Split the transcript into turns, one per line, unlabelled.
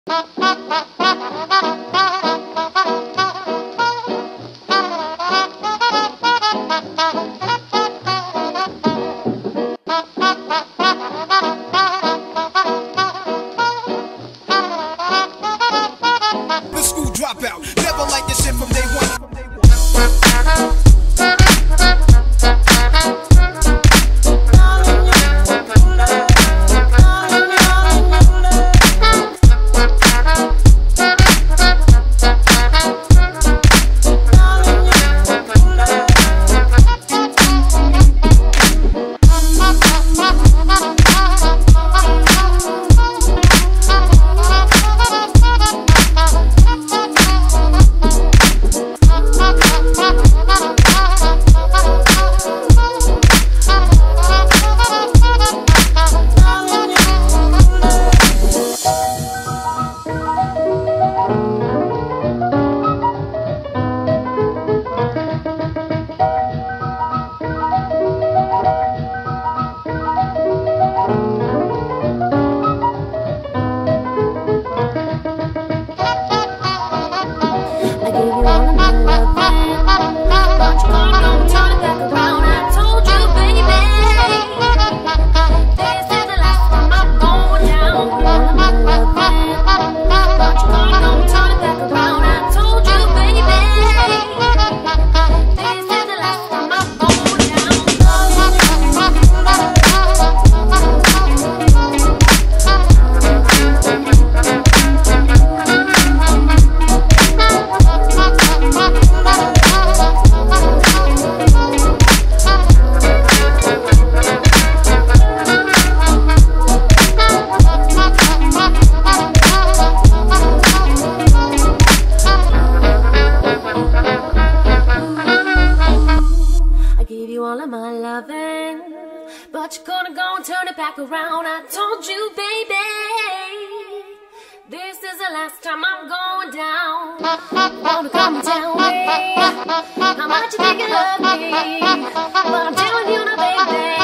The school dropout, never liked this shit from day one.
All of my loving, but you're gonna go and turn it back around. I told you, baby, this is the last time I'm going down. Wanna come and tell me how much you think you love me, but I'm telling you now, baby.